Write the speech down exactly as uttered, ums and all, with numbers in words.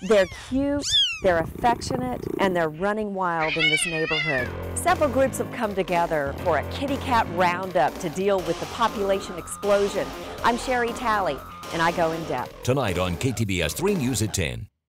They're cute, they're affectionate, and they're running wild in this neighborhood. Several groups have come together for a kitty cat roundup to deal with the population explosion. I'm Sherry Talley, and I go in depth. Tonight on K T B S three News at ten.